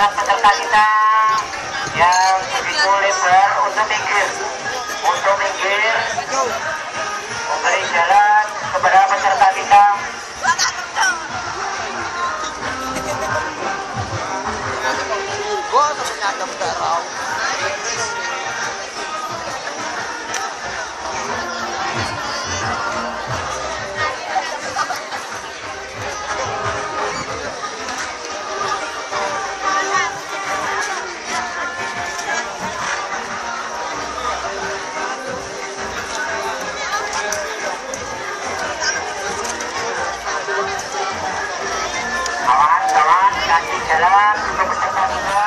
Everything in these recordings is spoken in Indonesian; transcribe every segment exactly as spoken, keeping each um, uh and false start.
dengan peserta kita yang begitu lebar untuk minggir, untuk minggir, memberi jalan kepada peserta kita. Jalan untuk peserta kita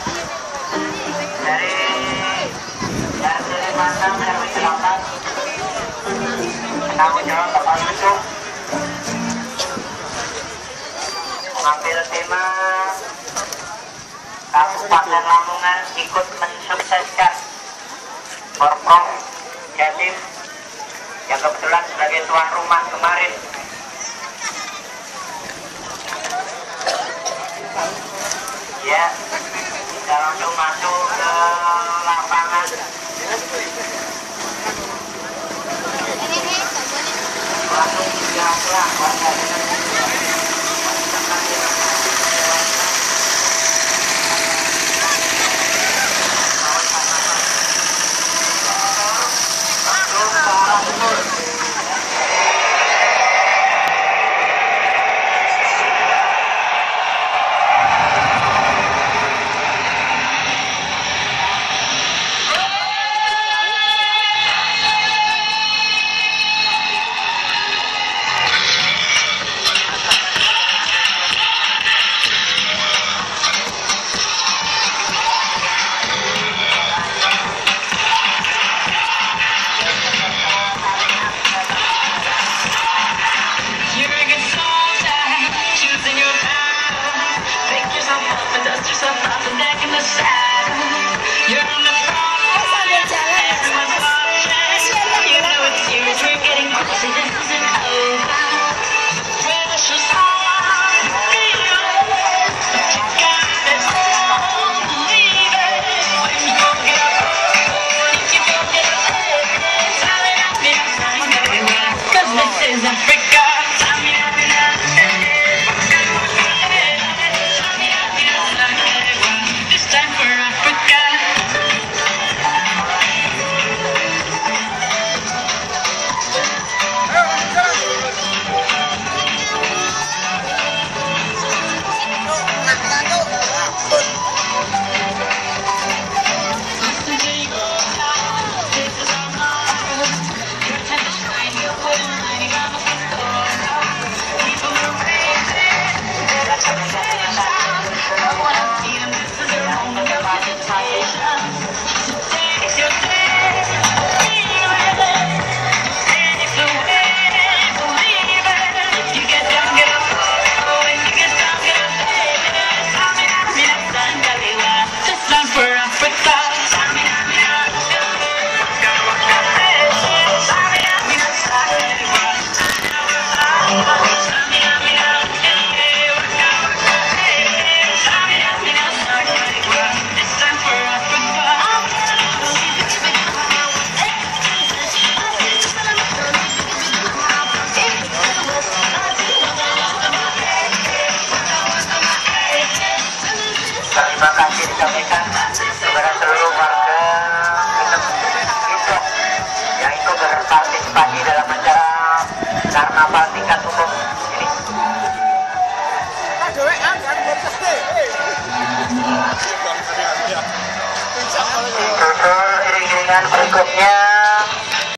dari R T Kalimantan R W Selatan, penanggung jawab Bapak Yusuf mengambil tema Kabupaten Lamongan ikut mensukseskan Porprov Jatim yang kebetulan sebagai tuan rumah kemarin. Ya, kita langsung masuk ke lapangan. Langsung jalan warga dengan terima kasih disampaikan kepada seluruh warga Lombok yang ikut berpartisipasi dalam acara karnaval tingkat umum ini. Susul iring-iringan berikutnya